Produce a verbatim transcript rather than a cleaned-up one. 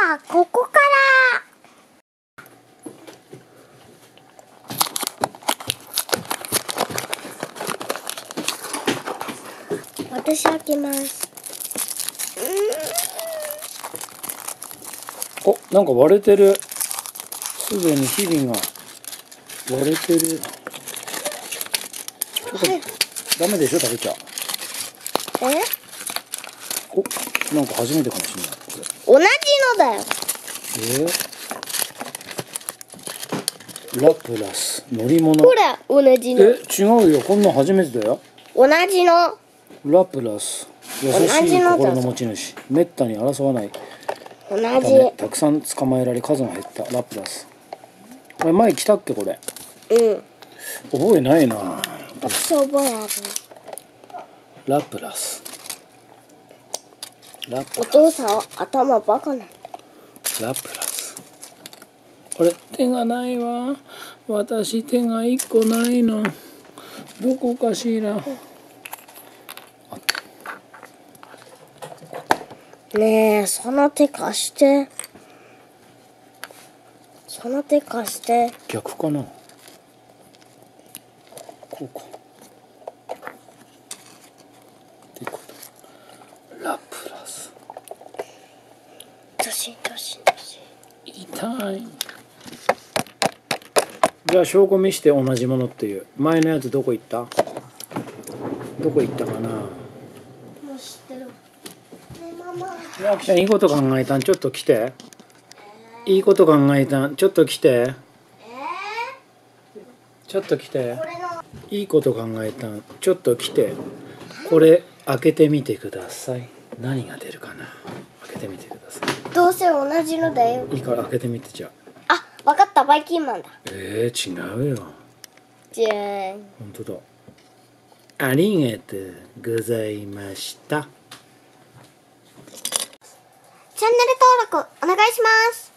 はここから。私開けます。 お、なんか割れてる。すでにひびが割れてる。ちょっとダメでしょ、食べちゃう。 え？ お、なんか初めてかもしれない。 同じのだよ。 えー、ラプラス乗り物。 ほら、同じの。 え、違うよ。こんなん初めてだよ。 同じの。 ラプラス優しい心の持ち主。めったに争わない。 同たじ。 めたくさん捕まえられ数が減ったラプラス。これ前来たっけこれ。 うん。 覚えないな。 私覚えある。 ラプラス。ラプラス。 お父さん頭バカな。 ラプラス。これ手がないわ。私手が一個ないの。どこかしら。 ねえ、その手貸して。その手貸して。 逆かな。こうか。ってこと。ラプラス。 ドシンドシンドシン。 痛い。じゃあ証拠見して同じものっていう。前のやつどこ行った？どこ行ったかな。 もう知ってる。ねママ。 やきちゃんいいこと考えたん。ちょっと来て。えー、いいこと考えたん。ちょっと来て。えー、ちょっと来て。いいこと考えたん。ちょっと来て。これ開けてみてください。何が出るかな。開けてみてください。 どうせ同じのだよ。 いいから開けてみて。じゃあ。あ、わかった。バイキンマンだ。 えー、違うよ。 じゃーん。 本当だ。ありがとうございました。 チャンネル登録お願いします。